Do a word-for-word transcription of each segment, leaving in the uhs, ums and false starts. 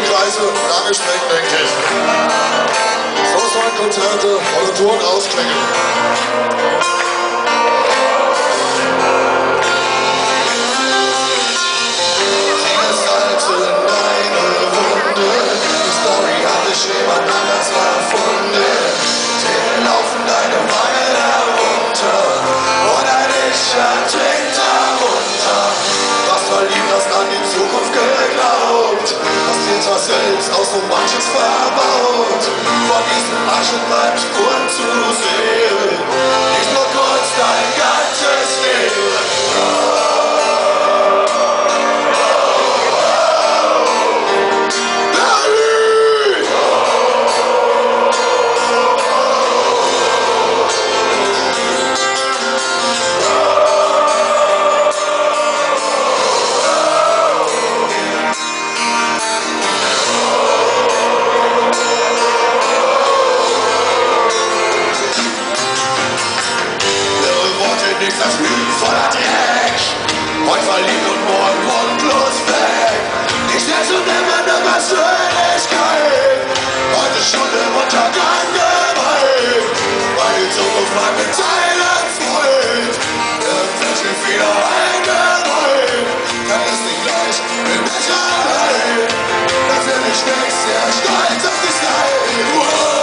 Reise lange Strecken, denke ich. So sollen Konzerte oder Touren ausklingen. Vieles Salze in deine Wunde, die Story hat dich jemand anders erfunden. Tränen laufen deine Wangen herunter und ein Licht ertrinkt darunter. Was verliebt, hast an die Zukunft geglaubt, hast dir zwar selbst aus so manches verbaut. Von diesem Abschnitt bleibt Spuren zu sehen, nicht nur kurz dein ganzes Leben. Das Lügen voller Dreck, heute verliebt und morgen grundlos weg. Nicht jetzt und immer eine Persönlichkeit, heute schon im Untergang geweiht. Weil die Zukunft mal mit Teilen freut, irgendwelche wieder eingerollt. Kann es nicht gleich mit Sicherheit, dass er nicht wächst, sehr stolz auf die Style. Wow.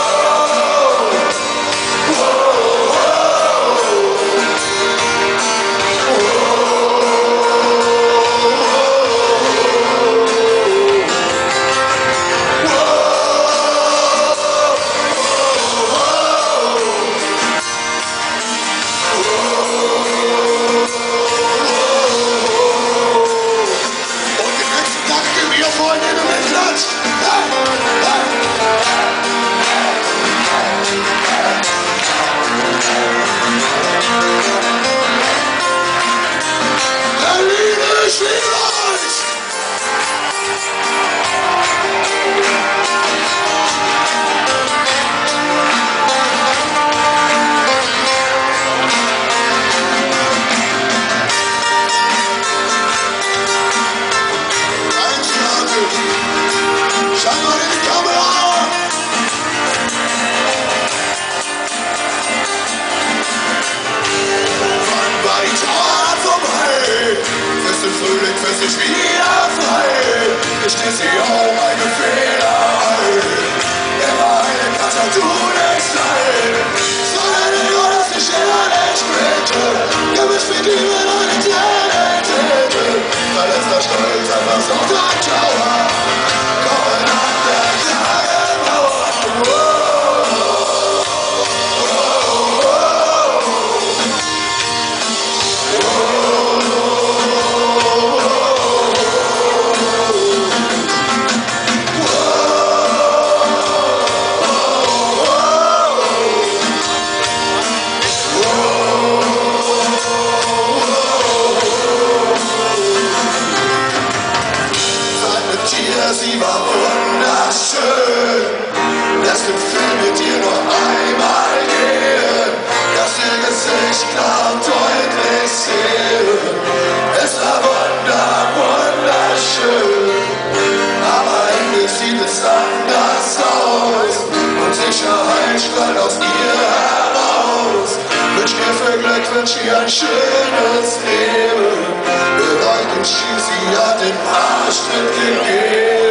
Frühling für sich wieder frei. Ich stehe sie auch meine Fehler ein. Immer eine Katze, tu nicht sein. Sondern nur, dass ich immer nicht bitte. Gib mich für die mit einer kleinen Tinte. Verletzter Stolz, einfach so dein Trauer. Kommen an der Tagemauer. Sie war wunderschön. Lass den Film mit dir noch einmal gehen. Dass ihr Gesicht klar und deutlich sehen. Es war wunder, wunderschön. Aber endlich sieht es anders aus. Und Sicherheit strahlt aus ihr heraus. Wünsch mir für Glück, wünsch ihr ein schönes Leben. Bereich und schieß, sie hat den Arschtritt gegeben.